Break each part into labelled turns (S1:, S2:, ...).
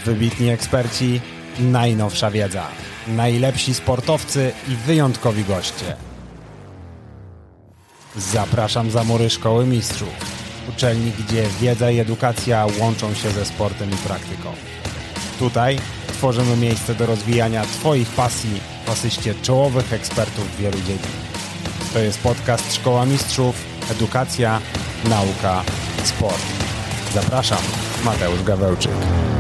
S1: Wybitni eksperci, najnowsza wiedza, najlepsi sportowcy i wyjątkowi goście. Zapraszam za mury Szkoły Mistrzów, uczelni, gdzie wiedza i edukacja łączą się ze sportem i praktyką. Tutaj tworzymy miejsce do rozwijania Twoich pasji w asyście czołowych ekspertów w wielu dziedzinach. To jest podcast Szkoła Mistrzów, edukacja, nauka, sport. Zapraszam, Mateusz Gawełczyk.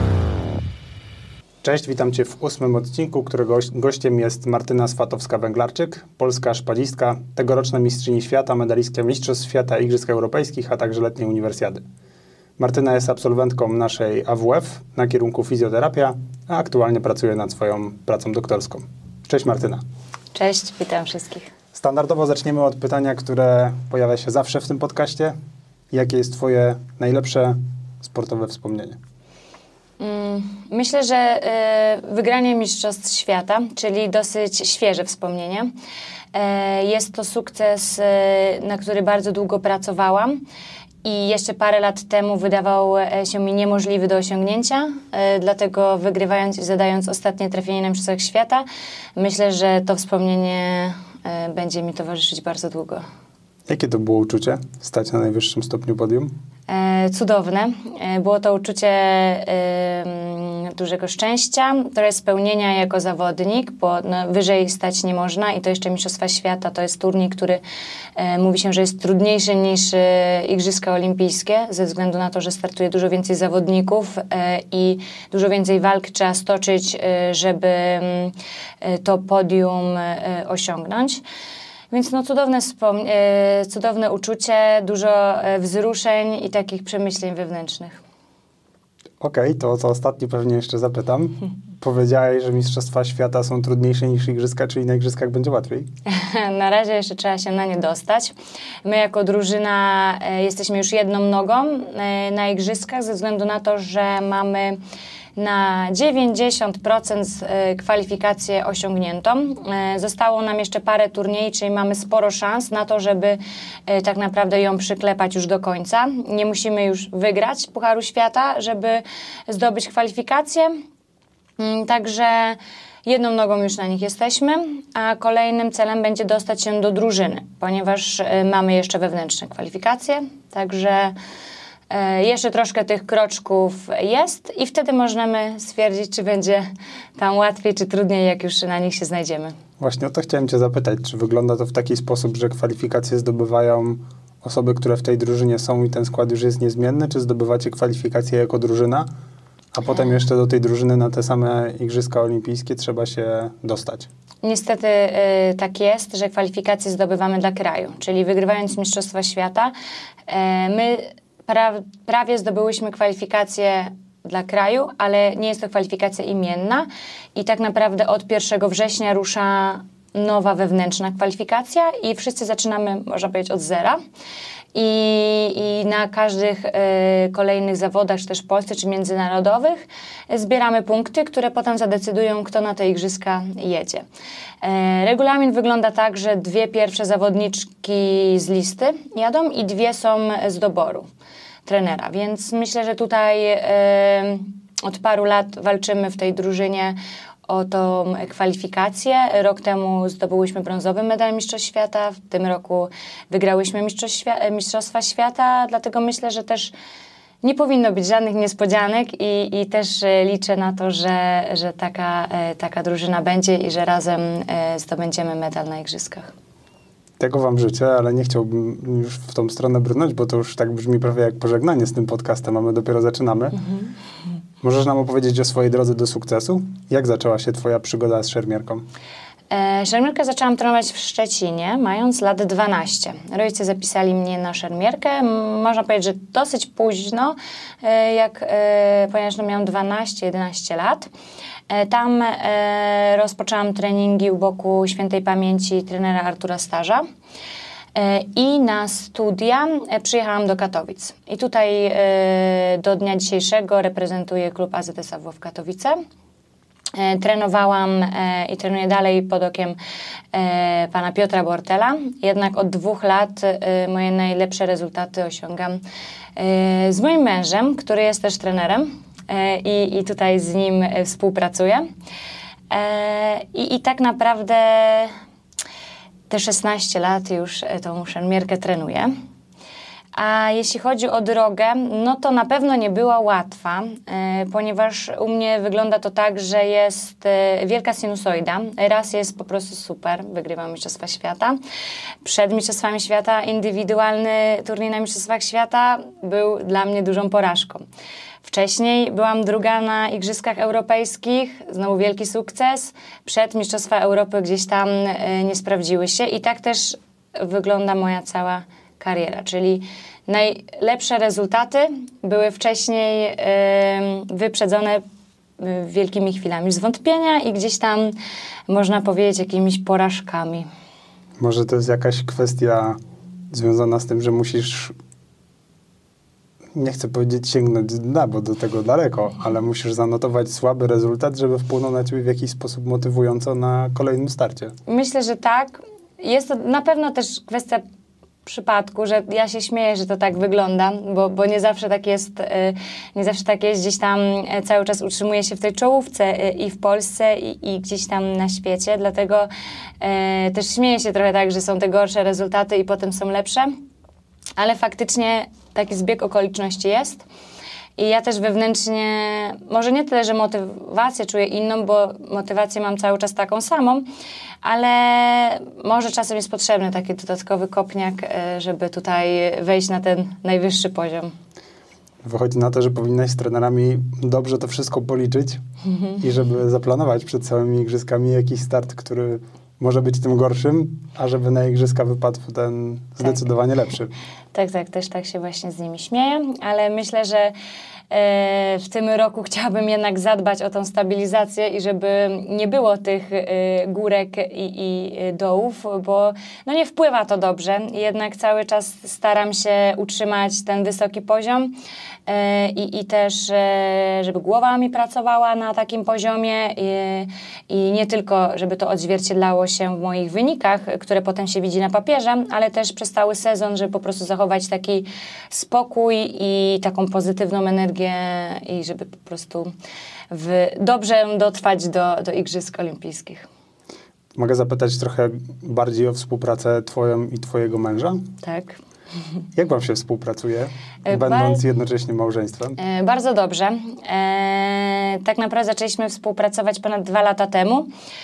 S2: Cześć, witam Cię w 8. odcinku, którego gościem jest Martyna Swatowska-Węglarczyk, polska szpadistka, tegoroczna mistrzyni świata, medalistka Mistrzostw Świata, Igrzysk Europejskich, a także letniej uniwersjady. Martyna jest absolwentką naszej AWF na kierunku fizjoterapia, a aktualnie pracuje nad swoją pracą doktorską. Cześć Martyna.
S3: Cześć, witam wszystkich.
S2: Standardowo zaczniemy od pytania, które pojawia się zawsze w tym podcaście. Jakie jest Twoje najlepsze sportowe wspomnienie?
S3: Myślę, że wygranie Mistrzostw Świata, czyli dosyć świeże wspomnienie. Jest to sukces, na który bardzo długo pracowałam i jeszcze parę lat temu wydawał się mi niemożliwy do osiągnięcia, dlatego wygrywając i zadając ostatnie trafienie na Mistrzostwach Świata, myślę, że to wspomnienie będzie mi towarzyszyć bardzo długo. Jakie to było uczucie, stać na najwyższym stopniu podium? Cudowne. Było to uczucie dużego szczęścia, trochę spełnienia jako zawodnik, bo wyżej stać nie można i to jeszcze Mistrzostwa Świata, to jest turniej, który mówi się, że jest trudniejszy niż Igrzyska Olimpijskie, ze względu na to, że startuje dużo więcej zawodników i dużo więcej walk trzeba stoczyć, żeby to podium osiągnąć. Więc cudowne uczucie, dużo wzruszeń i takich przemyśleń wewnętrznych. Okej, to co ostatnie pewnie jeszcze zapytam. Powiedziałeś, że Mistrzostwa Świata są trudniejsze niż Igrzyska, czyli na Igrzyskach będzie łatwiej? Na razie jeszcze trzeba się na nie dostać. My jako drużyna jesteśmy już jedną nogą na Igrzyskach ze względu na to, że mamy na 90% kwalifikację osiągniętą. Zostało nam jeszcze parę turniejów, czyli mamy sporo szans na to, żeby tak naprawdę ją przyklepać już do końca. Nie musimy już wygrać Pucharu Świata, żeby zdobyć kwalifikację. Także jedną nogą już na nich jesteśmy, a kolejnym celem będzie dostać się do drużyny, ponieważ mamy jeszcze wewnętrzne kwalifikacje. Także jeszcze troszkę tych kroczków jest i wtedy możemy stwierdzić, czy będzie tam łatwiej, czy trudniej, jak już na nich się znajdziemy. Właśnie o to chciałem Cię zapytać, czy wygląda to w taki sposób, że kwalifikacje zdobywają osoby, które w tej drużynie są i ten skład już jest niezmienny, czy zdobywacie kwalifikacje jako drużyna, a potem jeszcze do tej drużyny na te same Igrzyska Olimpijskie trzeba się dostać? Niestety tak jest, że kwalifikacje zdobywamy dla kraju, czyli wygrywając Mistrzostwa Świata, my prawie zdobyłyśmy kwalifikację dla kraju, ale nie jest to kwalifikacja imienna i tak naprawdę od 1 września rusza nowa wewnętrzna kwalifikacja i wszyscy zaczynamy, można powiedzieć, od zera. I na każdych kolejnych zawodach, czy też w Polsce, czy międzynarodowych zbieramy punkty, które potem zadecydują, kto na te igrzyska jedzie. Regulamin wygląda tak, że 2 pierwsze zawodniczki z listy jadą i 2 są z doboru trenera, więc myślę, że tutaj od paru lat walczymy w tej drużynie o tą kwalifikację. Rok temu zdobyłyśmy brązowy medal Mistrzostw Świata, w tym roku wygrałyśmy Mistrzostwa Świata, dlatego myślę, że też nie powinno być żadnych niespodzianek i też liczę na to, że taka drużyna będzie i że razem zdobędziemy medal na Igrzyskach. Tego Wam życzę, ale nie chciałbym już w tą stronę brnąć, bo to już tak brzmi prawie jak pożegnanie z tym podcastem, a my dopiero zaczynamy. Możesz nam opowiedzieć o swojej drodze do sukcesu? Jak zaczęła się Twoja przygoda z szermierką? Szermierkę zaczęłam trenować w Szczecinie, mając lat 12. Rodzice zapisali mnie na szermierkę, można powiedzieć, że dosyć późno, ponieważ miałam 12-11 lat. Tam rozpoczęłam treningi u boku świętej pamięci trenera Artura Starza i na studia przyjechałam do Katowic. I tutaj do dnia dzisiejszego reprezentuję klub AZS AWF Katowice. Trenowałam i trenuję dalej pod okiem pana Piotra Bortela. Jednak od 2 lat moje najlepsze rezultaty osiągam z moim mężem, który jest też trenerem. i tutaj z nim współpracuję. I tak naprawdę te 16 lat już tą szermierkę trenuję. A jeśli chodzi o drogę, no to na pewno nie była łatwa, ponieważ u mnie wygląda to tak, że jest wielka sinusoida. Raz jest po prostu super, wygrywam Mistrzostwa Świata. Przed Mistrzostwami Świata indywidualny turniej na Mistrzostwach Świata był dla mnie dużą porażką. Wcześniej byłam druga na Igrzyskach Europejskich, znowu wielki sukces. Przed Mistrzostwa Europy gdzieś tam nie sprawdziły się i tak też wygląda moja cała kariera, czyli najlepsze rezultaty były wcześniej wyprzedzone wielkimi chwilami zwątpienia i gdzieś tam, można powiedzieć, jakimiś porażkami.
S2: Może to jest jakaś kwestia związana z tym, że musisz, nie chcę powiedzieć sięgnąć z dna, bo do tego daleko, ale musisz zanotować słaby rezultat, żeby wpłynął na ciebie w jakiś sposób motywująco na kolejnym starcie.
S3: Myślę, że tak. Jest to na pewno też kwestia przypadku, że ja się śmieję, że to tak wygląda, bo nie zawsze tak jest, gdzieś tam cały czas utrzymuje się w tej czołówce i w Polsce i gdzieś tam na świecie, dlatego też śmieję się trochę tak, że są te gorsze rezultaty i potem są lepsze, ale faktycznie taki zbieg okoliczności jest. I ja też wewnętrznie, może nie tyle, że motywację czuję inną, bo motywację mam cały czas taką samą, ale może czasem jest potrzebny taki dodatkowy kopniak, żeby tutaj wejść na ten najwyższy poziom.
S2: Wychodzi na to, że powinnaś z trenerami dobrze to wszystko policzyć i żeby zaplanować przed całymi igrzyskami jakiś start, który może być tym gorszym, a żeby na igrzyska wypadł ten zdecydowanie lepszy.
S3: Tak, też tak się właśnie z nimi śmieję, ale myślę, że w tym roku chciałabym jednak zadbać o tą stabilizację i żeby nie było tych górek i dołów, bo no nie wpływa to dobrze. Jednak cały czas staram się utrzymać ten wysoki poziom i też, żeby głowa mi pracowała na takim poziomie i nie tylko, żeby to odzwierciedlało się w moich wynikach, które potem się widzi na papierze, ale też przez cały sezon, żeby po prostu zachować taki spokój i taką pozytywną energię i żeby po prostu dobrze dotrwać do Igrzysk Olimpijskich.
S2: Mogę zapytać trochę bardziej o współpracę twoją i twojego męża?
S3: Tak.
S2: Jak wam się współpracuje, będąc jednocześnie małżeństwem?
S3: Bardzo dobrze. Tak naprawdę zaczęliśmy współpracować ponad 2 lata temu.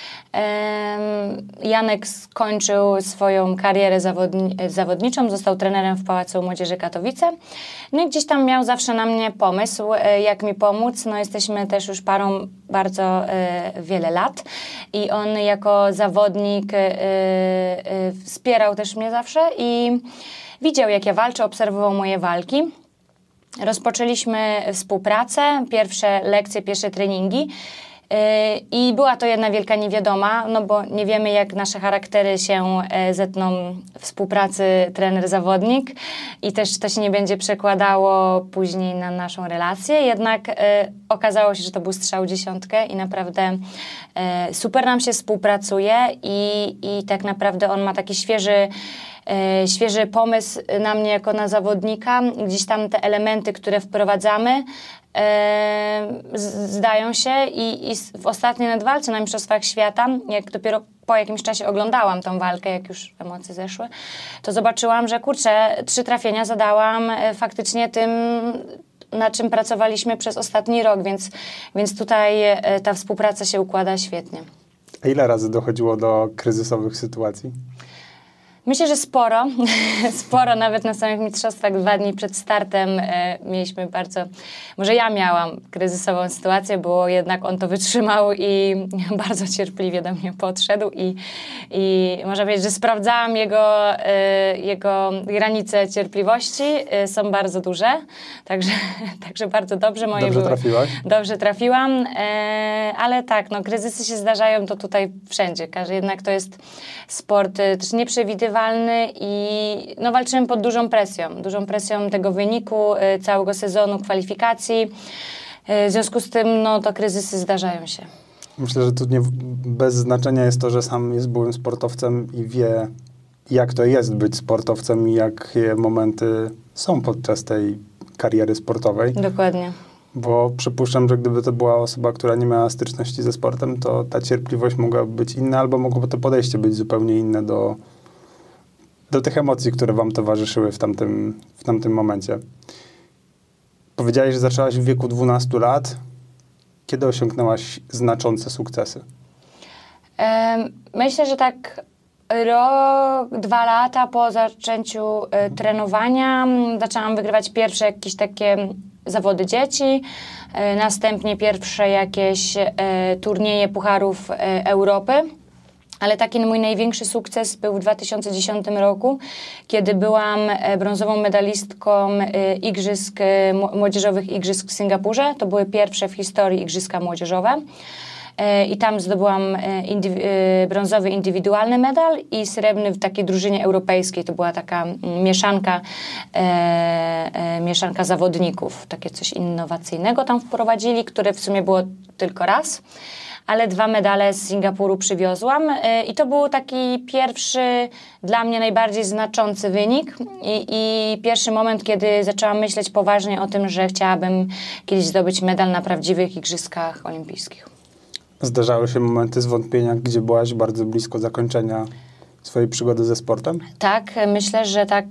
S3: Janek skończył swoją karierę zawodniczą, został trenerem w Pałacu Młodzieży Katowice. No i gdzieś tam miał zawsze na mnie pomysł, jak mi pomóc. No jesteśmy też już parą bardzo wiele lat i on jako zawodnik wspierał też mnie zawsze i widział, jak ja walczę, obserwował moje walki. Rozpoczęliśmy współpracę, pierwsze lekcje, pierwsze treningi. I była to jedna wielka niewiadoma, no bo nie wiemy, jak nasze charaktery się zetną w współpracy trener-zawodnik i też to się nie będzie przekładało później na naszą relację. Jednak okazało się, że to był strzał w dziesiątkę i naprawdę super nam się współpracuje i tak naprawdę on ma taki świeży pomysł na mnie jako na zawodnika. Gdzieś tam te elementy, które wprowadzamy, zdają się i w ostatniej nadwalce na Mistrzostwach Świata, jak dopiero po jakimś czasie oglądałam tą walkę, jak już emocje zeszły, to zobaczyłam, że kurczę, 3 trafienia zadałam faktycznie tym, na czym pracowaliśmy przez ostatni rok, więc tutaj ta współpraca się układa świetnie.
S2: A ile razy dochodziło do kryzysowych sytuacji?
S3: Myślę, że sporo. Sporo, nawet na samych mistrzostwach 2 dni przed startem mieliśmy może ja miałam kryzysową sytuację, bo jednak on to wytrzymał i bardzo cierpliwie do mnie podszedł i można powiedzieć, że sprawdzałam jego granice cierpliwości. Są bardzo duże, także bardzo dobrze.
S2: Dobrze trafiłaś?
S3: Dobrze trafiłam, ale tak, no kryzysy się zdarzają to tutaj wszędzie. Jednak to jest sport też nieprzewidywalny i no, walczymy pod dużą presją tego wyniku, całego sezonu, kwalifikacji. W związku z tym no, to kryzysy zdarzają się.
S2: Myślę, że tu bez znaczenia jest to, że sam jest byłym sportowcem i wie, jak to jest być sportowcem i jakie momenty są podczas tej kariery sportowej.
S3: Dokładnie.
S2: Bo przypuszczam, że gdyby to była osoba, która nie miała styczności ze sportem, to ta cierpliwość mogłaby być inna, albo mogłoby to podejście być zupełnie inne do tych emocji, które wam towarzyszyły w tamtym momencie. Powiedziałeś, że zaczęłaś w wieku 12 lat. Kiedy osiągnęłaś znaczące sukcesy?
S3: Myślę, że tak rok, 2 lata po zaczęciu trenowania zaczęłam wygrywać pierwsze jakieś takie zawody dzieci, następnie pierwsze jakieś turnieje Pucharów Europy. Ale taki mój największy sukces był w 2010 roku, kiedy byłam brązową medalistką młodzieżowych igrzysk w Singapurze. To były pierwsze w historii igrzyska młodzieżowe. I tam zdobyłam brązowy indywidualny medal i srebrny w takiej drużynie europejskiej. To była taka mieszanka zawodników. Takie coś innowacyjnego tam wprowadzili, które w sumie było tylko raz. Ale 2 medale z Singapuru przywiozłam i to był taki pierwszy, dla mnie najbardziej znaczący wynik i pierwszy moment, kiedy zaczęłam myśleć poważnie o tym, że chciałabym kiedyś zdobyć medal na prawdziwych igrzyskach olimpijskich.
S2: Zdarzały się momenty zwątpienia, gdzie byłaś bardzo blisko zakończenia swojej przygody ze sportem?
S3: Tak, myślę, że tak.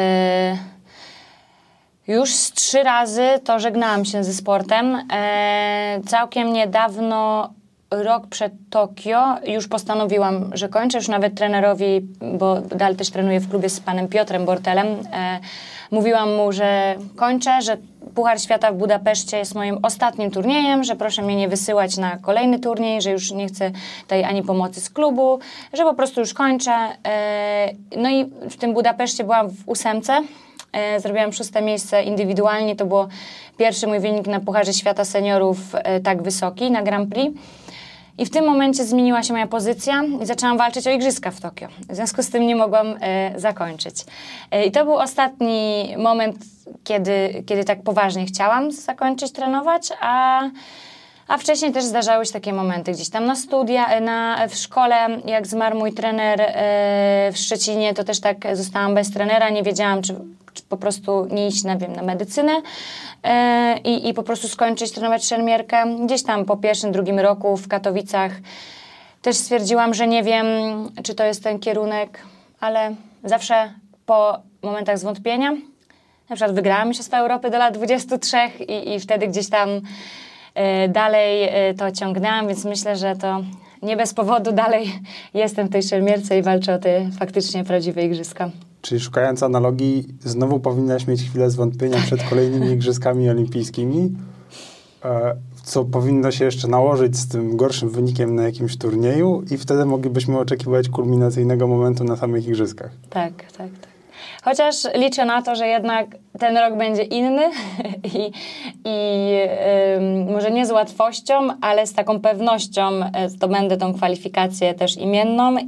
S3: Już z 3 razy to żegnałam się ze sportem. Całkiem niedawno, rok przed Tokio, już postanowiłam, że kończę. Już nawet trenerowi, bo dalej też trenuję w klubie z panem Piotrem Bortelem, mówiłam mu, że kończę, że Puchar Świata w Budapeszcie jest moim ostatnim turniejem, że proszę mnie nie wysyłać na kolejny turniej, że już nie chcę tutaj ani pomocy z klubu, że po prostu już kończę. No i w tym Budapeszcie byłam w 8. Zrobiłam 6. miejsce indywidualnie. To był pierwszy mój wynik na Pucharze Świata Seniorów tak wysoki, na Grand Prix. I w tym momencie zmieniła się moja pozycja i zaczęłam walczyć o igrzyska w Tokio. W związku z tym nie mogłam zakończyć. I to był ostatni moment, kiedy tak poważnie chciałam zakończyć trenować, a wcześniej też zdarzały się takie momenty gdzieś tam na w szkole, jak zmarł mój trener w Szczecinie, to też tak zostałam bez trenera, nie wiedziałam, czy po prostu nie iść na medycynę i po prostu skończyć trenować szermierkę. Gdzieś tam po 1., 2. roku w Katowicach też stwierdziłam, że nie wiem, czy to jest ten kierunek, ale zawsze po momentach zwątpienia, na przykład wygrałam Mistrzostwa Europy do lat 23 i wtedy gdzieś tam dalej to ciągnęłam, więc myślę, że to nie bez powodu dalej jestem w tej szermierce i walczę o te faktycznie prawdziwe igrzyska.
S2: Czyli szukając analogii, znowu powinnaś mieć chwilę zwątpienia przed kolejnymi igrzyskami olimpijskimi, co powinno się jeszcze nałożyć z tym gorszym wynikiem na jakimś turnieju i wtedy moglibyśmy oczekiwać kulminacyjnego momentu na samych igrzyskach.
S3: Tak. Chociaż liczę na to, że jednak ten rok będzie inny i może nie z łatwością, ale z taką pewnością zdobędę tą kwalifikację też imienną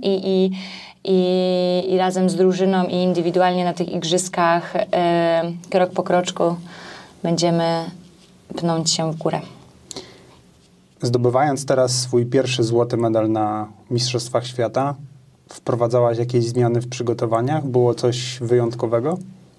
S3: i razem z drużyną i indywidualnie na tych igrzyskach krok po kroczku będziemy pnąć się w górę.
S2: Zdobywając teraz swój pierwszy złoty medal na Mistrzostwach Świata, wprowadzałaś jakieś zmiany w przygotowaniach? Było coś wyjątkowego?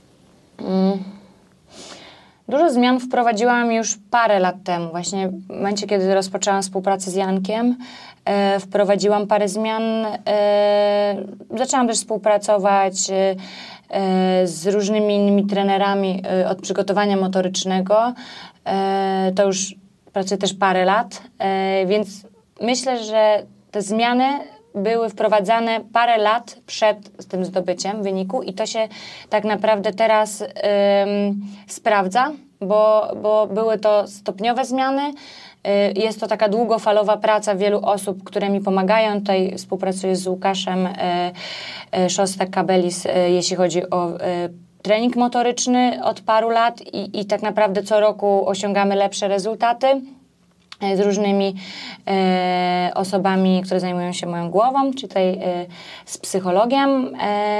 S3: Dużo zmian wprowadziłam już parę lat temu. Właśnie w momencie, kiedy rozpoczęłam współpracę z Jankiem, wprowadziłam parę zmian. Zaczęłam też współpracować z różnymi innymi trenerami od przygotowania motorycznego. To już pracuję też parę lat, więc myślę, że te zmiany były wprowadzane parę lat przed tym zdobyciem wyniku i to się tak naprawdę teraz sprawdza, bo były to stopniowe zmiany. Jest to taka długofalowa praca wielu osób, które mi pomagają. Tutaj współpracuję z Łukaszem Szostak-Kabelis, jeśli chodzi o trening motoryczny od paru lat i tak naprawdę co roku osiągamy lepsze rezultaty z różnymi osobami, które zajmują się moją głową, czy tutaj z psychologiem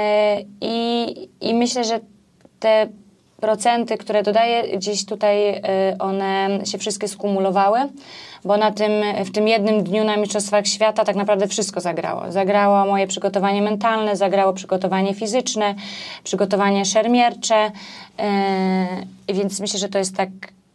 S3: i myślę, że te procenty, które dodaję, gdzieś tutaj one się wszystkie skumulowały, bo w tym jednym dniu na Mistrzostwach Świata tak naprawdę wszystko zagrało. Zagrało moje przygotowanie mentalne, zagrało przygotowanie fizyczne, przygotowanie szermiercze, więc myślę, że to jest tak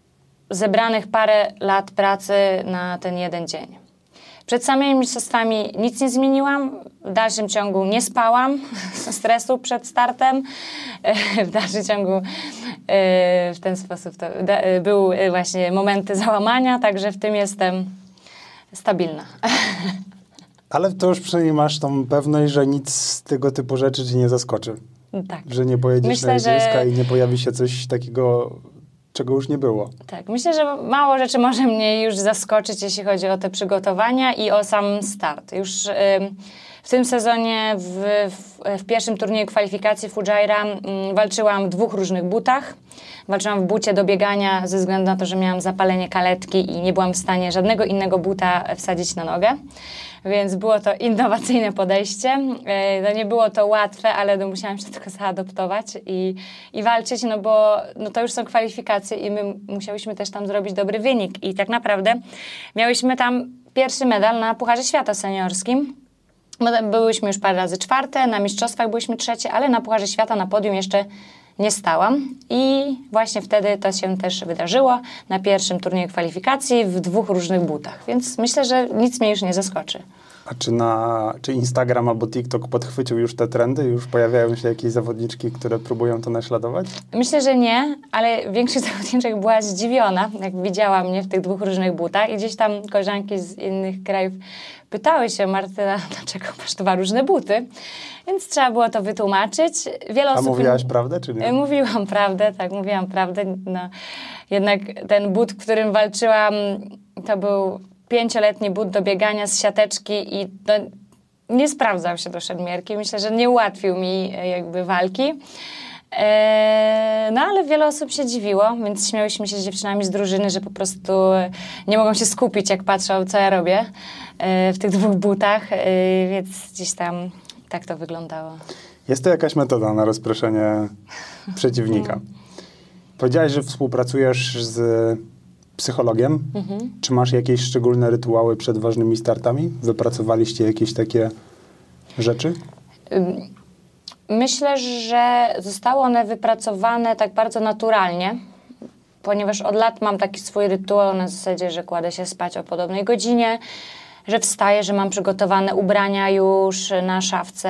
S3: zebranych parę lat pracy na ten jeden dzień. Przed samymi mistrzostwami nic nie zmieniłam, w dalszym ciągu nie spałam ze stresu przed startem, w dalszym ciągu w ten sposób były właśnie momenty załamania, także w tym jestem stabilna.
S2: Ale to już przynajmniej masz tą pewność, że nic z tego typu rzeczy cię nie zaskoczy.
S3: Tak.
S2: Że nie pojedziesz
S3: Myślę,
S2: na igrzyska
S3: że
S2: i nie pojawi się coś takiego, czego już nie było.
S3: Tak, myślę, że mało rzeczy może mnie już zaskoczyć, jeśli chodzi o te przygotowania i o sam start. Już w tym sezonie w pierwszym turnieju kwalifikacji Fujairah walczyłam w 2 różnych butach. Walczyłam w bucie do biegania ze względu na to, że miałam zapalenie kaletki i nie byłam w stanie żadnego innego buta wsadzić na nogę. Więc było to innowacyjne podejście. No nie było to łatwe, ale no musiałam się tylko zaadoptować i walczyć, no bo no to już są kwalifikacje i my musiałyśmy też tam zrobić dobry wynik. I tak naprawdę miałyśmy tam pierwszy medal na Pucharze Świata seniorskim. Byłyśmy już parę razy 4, na mistrzostwach byłyśmy 3, ale na Pucharze Świata na podium jeszcze nie stałam. I właśnie wtedy to się też wydarzyło na pierwszym turnieju kwalifikacji w 2 różnych butach. Więc myślę, że nic mnie już nie zaskoczy.
S2: A czy Instagram albo TikTok podchwycił już te trendy? Już pojawiają się jakieś zawodniczki, które próbują to naśladować?
S3: Myślę, że nie, ale większość zawodniczek była zdziwiona, jak widziała mnie w tych 2 różnych butach i gdzieś tam koleżanki z innych krajów pytały się: Martyna, dlaczego masz 2 różne buty? Więc trzeba było to wytłumaczyć. Wiele osób...
S2: mówiłaś prawdę, czy nie?
S3: Mówiłam prawdę, tak, mówiłam prawdę. No, jednak ten but, w którym walczyłam, to był 5-letni but do biegania z siateczki i no, nie sprawdzał się do szermierki. Myślę, że nie ułatwił mi jakby walki. No ale wiele osób się dziwiło, więc śmiałyśmy się z dziewczynami z drużyny, że po prostu nie mogą się skupić, jak patrzą, co ja robię w tych 2 butach, więc gdzieś tam tak to wyglądało.
S2: Jest to jakaś metoda na rozproszenie przeciwnika. Powiedziałaś, że współpracujesz z psychologiem. Czy masz jakieś szczególne rytuały przed ważnymi startami? Wypracowaliście jakieś takie rzeczy?
S3: Myślę, że zostały one wypracowane tak bardzo naturalnie, ponieważ od lat mam taki swój rytuał na zasadzie, że kładę się spać o podobnej godzinie, że wstaję, że mam przygotowane ubrania już na szafce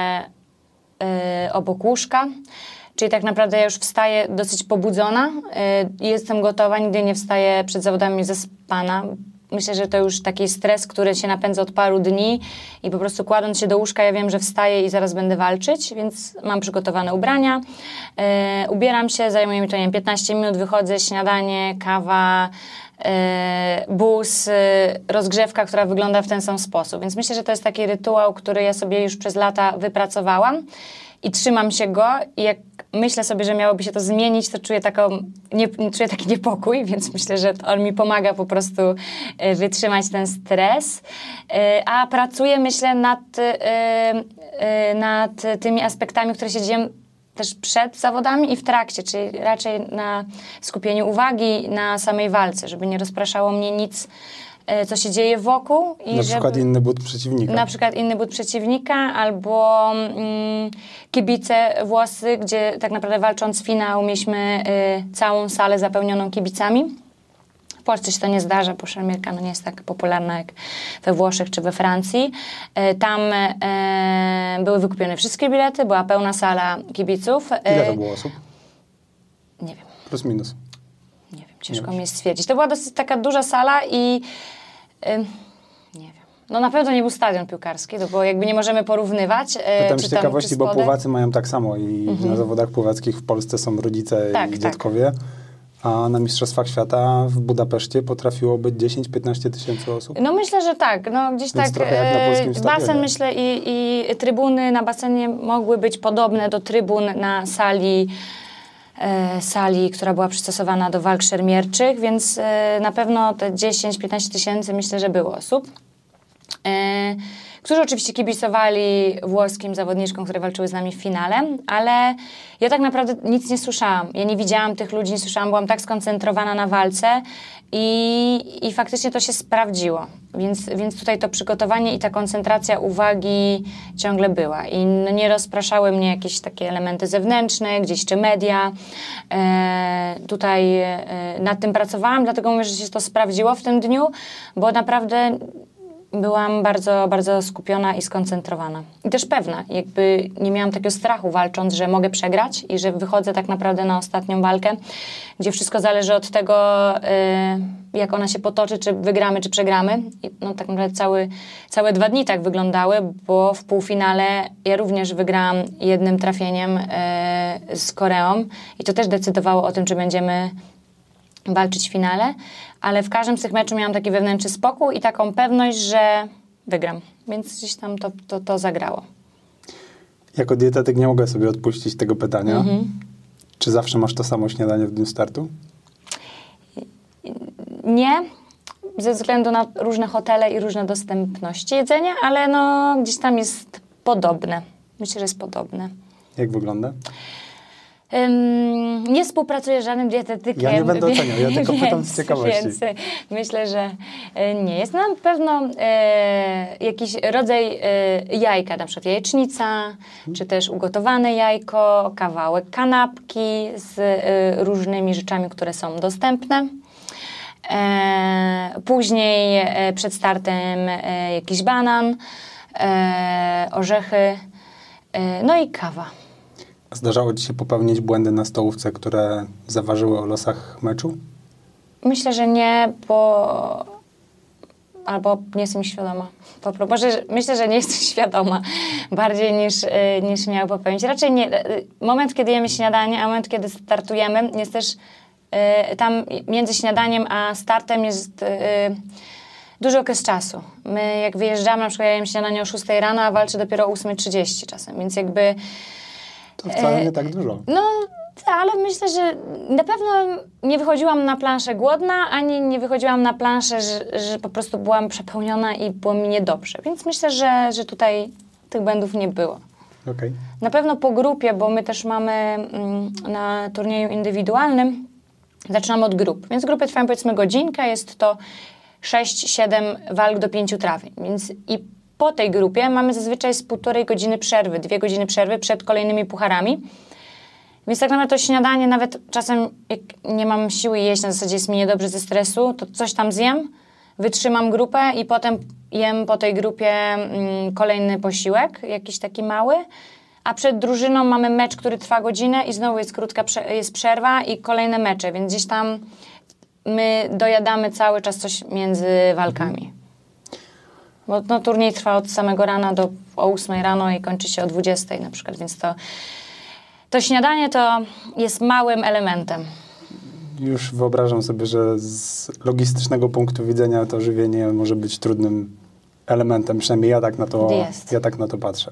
S3: obok łóżka. Czyli tak naprawdę ja już wstaję dosyć pobudzona i jestem gotowa, nigdy nie wstaję przed zawodami zaspana. Myślę, że to już taki stres, który się napędza od paru dni i po prostu kładąc się do łóżka, ja wiem, że wstaję i zaraz będę walczyć, więc mam przygotowane ubrania. Ubieram się, zajmuje mi to, nie wiem, 15 minut, wychodzę, śniadanie, kawa, bus, rozgrzewka, która wygląda w ten sam sposób. Więc myślę, że to jest taki rytuał, który ja sobie już przez lata wypracowałam i trzymam się go i jak myślę sobie, że miałoby się to zmienić, to czuję taki niepokój, więc myślę, że on mi pomaga po prostu wytrzymać ten stres. A pracuję, myślę, nad tymi aspektami, które się dzieją też przed zawodami i w trakcie, czyli raczej na skupieniu uwagi na samej walce, żeby nie rozpraszało mnie nic, co się dzieje wokół. I
S2: na przykład inny but przeciwnika.
S3: Na przykład inny but przeciwnika albo kibice włosy, gdzie tak naprawdę walcząc finał mieliśmy całą salę zapełnioną kibicami. W Polsce się to nie zdarza, bo szermierka nie jest tak popularna jak we Włoszech czy we Francji. Tam były wykupione wszystkie bilety, była pełna sala kibiców.
S2: Ile to było osób?
S3: Nie wiem.
S2: Plus minus.
S3: Nie wiem, ciężko mi jest stwierdzić. To była dosyć taka duża sala i nie wiem. No na pewno nie był stadion piłkarski, to było jakby nie możemy porównywać.
S2: Pytam z ciekawości, bo pływacy mają tak samo i na zawodach pływackich w Polsce są rodzice i dziadkowie, a na Mistrzostwach Świata w Budapeszcie potrafiło być 10-15 tysięcy osób.
S3: No myślę, że tak. No gdzieś
S2: więc
S3: tak.
S2: Trochę jak na polskim stadionie.
S3: Basen, myślę, i trybuny na basenie mogły być podobne do trybun na sali, która była przystosowana do walk szermierczych, więc na pewno te 10-15 tysięcy myślę, że było osób, którzy oczywiście kibicowali włoskim zawodniczkom, które walczyły z nami w finale, ale ja tak naprawdę nic nie słyszałam. Ja nie widziałam tych ludzi, nie słyszałam, byłam tak skoncentrowana na walce i faktycznie to się sprawdziło. Więc tutaj to przygotowanie i ta koncentracja uwagi ciągle była. I no nie rozpraszały mnie jakieś takie elementy zewnętrzne, gdzieś czy media. Tutaj nad tym pracowałam, dlatego mówię, że się to sprawdziło w tym dniu, bo naprawdę byłam bardzo, bardzo skupiona i skoncentrowana. I też pewna, jakby nie miałam takiego strachu walcząc, że mogę przegrać i że wychodzę tak naprawdę na ostatnią walkę, gdzie wszystko zależy od tego, jak ona się potoczy, czy wygramy, czy przegramy. I no tak naprawdę całe 2 dni tak wyglądały, bo w półfinale ja również wygrałam jednym trafieniem z Koreą i to też decydowało o tym, czy będziemy walczyć w finale, ale w każdym z tych meczów miałam taki wewnętrzny spokój i taką pewność, że wygram. Więc gdzieś tam to zagrało.
S2: Jako dietetyk nie mogę sobie odpuścić tego pytania. Czy zawsze masz to samo śniadanie w dniu startu?
S3: Nie, ze względu na różne hotele i różne dostępności jedzenia, ale no gdzieś tam jest podobne. Myślę, że jest podobne.
S2: Jak wygląda?
S3: Nie współpracuję z żadnym dietetykiem.
S2: Ja nie będę oceniał, ja tylko pytam z ciekawości.
S3: Więc myślę, że nie jest. Na pewno jakiś rodzaj jajka, na przykład jajecznica, czy też ugotowane jajko, kawałek kanapki z różnymi rzeczami, które są dostępne. Później przed startem jakiś banan, orzechy, no i kawa.
S2: Zdarzało ci się popełnić błędy na stołówce, które zaważyły o losach meczu?
S3: Myślę, że nie, albo nie jestem świadoma. Myślę, że nie jestem świadoma bardziej niż miał popełnić. Raczej nie. Moment, kiedy jemy śniadanie, a moment, kiedy startujemy, jest też tam między śniadaniem a startem jest duży okres czasu. My jak wyjeżdżamy, na przykład ja jem śniadanie o 6 rano, a walczę dopiero o 8:30 czasem, więc jakby
S2: to wcale nie tak dużo.
S3: No, ale myślę, że na pewno nie wychodziłam na planszę głodna, ani nie wychodziłam na planszę, że po prostu byłam przepełniona i było mi niedobrze. Więc myślę, że tutaj tych błędów nie było.
S2: Okay.
S3: Na pewno po grupie, bo my też mamy na turnieju indywidualnym, zaczynamy od grup. Więc grupy trwają powiedzmy godzinkę, jest to 6-7 walk do 5 trafień. Więc i po tej grupie mamy zazwyczaj z 1,5 godziny przerwy, 2 godziny przerwy przed kolejnymi pucharami. Więc tak naprawdę to śniadanie, nawet czasem jak nie mam siły jeść, na zasadzie jest mi niedobrze ze stresu, to coś tam zjem, wytrzymam grupę i potem jem po tej grupie kolejny posiłek, jakiś taki mały. A przed drużyną mamy mecz, który trwa godzinę i znowu jest krótka jest przerwa i kolejne mecze, więc gdzieś tam my dojadamy cały czas coś między walkami. Bo no, turniej trwa od samego rana o 8 rano i kończy się o 20 na przykład, więc to śniadanie to jest małym elementem.
S2: Już wyobrażam sobie, że z logistycznego punktu widzenia to żywienie może być trudnym elementem, przynajmniej ja tak na to patrzę.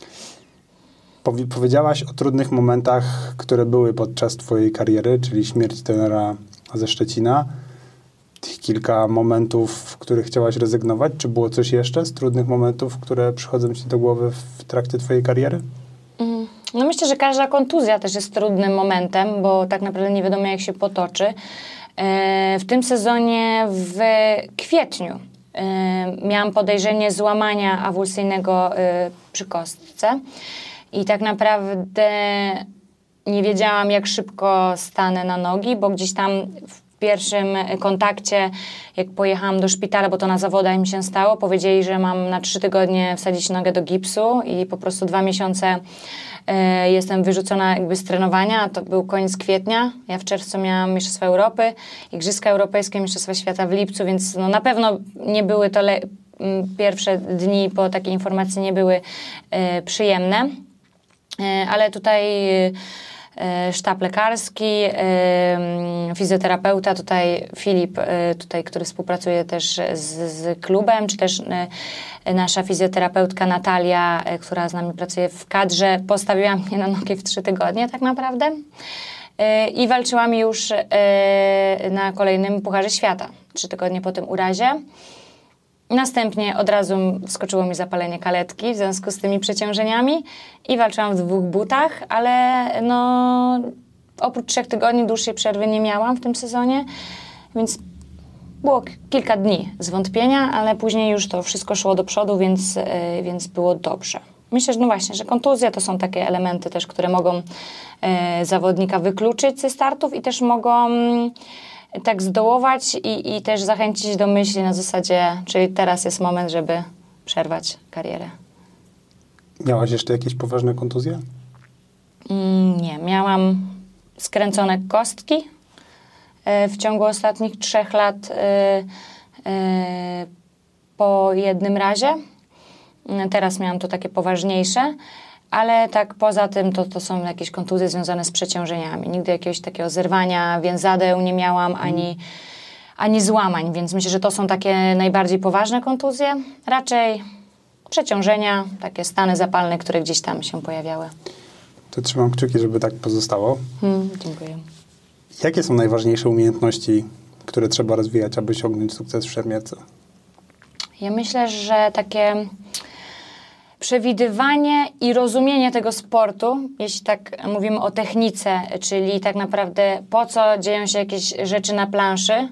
S2: Powiedziałaś o trudnych momentach, które były podczas twojej kariery, czyli śmierć trenera ze Szczecina. Tych kilka momentów, w których chciałaś rezygnować. Czy było coś jeszcze z trudnych momentów, które przychodzą ci do głowy w trakcie twojej kariery?
S3: No myślę, że każda kontuzja też jest trudnym momentem, bo tak naprawdę nie wiadomo, jak się potoczy. W tym sezonie w kwietniu miałam podejrzenie złamania awulsyjnego przy kostce i tak naprawdę nie wiedziałam, jak szybko stanę na nogi, bo gdzieś tam w pierwszym kontakcie, jak pojechałam do szpitala, bo to na zawodach mi się stało, powiedzieli, że mam na 3 tygodnie wsadzić nogę do gipsu i po prostu 2 miesiące jestem wyrzucona jakby z trenowania. To był koniec kwietnia. Ja w czerwcu miałam Mistrzostwa Europy, Igrzyska Europejskie, Mistrzostwa Świata w lipcu, więc no na pewno nie były to pierwsze dni po takiej informacji nie były przyjemne. Ale tutaj sztab lekarski, fizjoterapeuta, tutaj Filip, tutaj, który współpracuje też z klubem, czy też nasza fizjoterapeutka Natalia, która z nami pracuje w kadrze, postawiła mnie na nogi w 3 tygodnie tak naprawdę i walczyłam już na kolejnym Pucharze Świata, 3 tygodnie po tym urazie. Następnie od razu wskoczyło mi zapalenie kaletki w związku z tymi przeciążeniami i walczyłam w 2 butach, ale no, oprócz 3 tygodni dłuższej przerwy nie miałam w tym sezonie, więc było kilka dni zwątpienia, ale później już to wszystko szło do przodu, więc było dobrze. Myślę, że no właśnie, że kontuzje to są takie elementy też, które mogą zawodnika wykluczyć ze startów i też mogą tak zdołować i też zachęcić do myśli na zasadzie, czyli teraz jest moment, żeby przerwać karierę.
S2: Miałaś jeszcze jakieś poważne kontuzje?
S3: Nie, miałam skręcone kostki w ciągu ostatnich 3 lat po jednym razie. Teraz miałam to takie poważniejsze, ale tak poza tym to są jakieś kontuzje związane z przeciążeniami. Nigdy jakiegoś takiego zerwania więzadeł nie miałam, ani złamań, więc myślę, że to są takie najbardziej poważne kontuzje. Raczej przeciążenia, takie stany zapalne, które gdzieś tam się pojawiały.
S2: To trzymam kciuki, żeby tak pozostało.
S3: Dziękuję.
S2: Jakie są najważniejsze umiejętności, które trzeba rozwijać, aby osiągnąć sukces w szermierce?
S3: Ja myślę, że takie przewidywanie i rozumienie tego sportu, jeśli tak mówimy o technice, czyli tak naprawdę po co dzieją się jakieś rzeczy na planszy,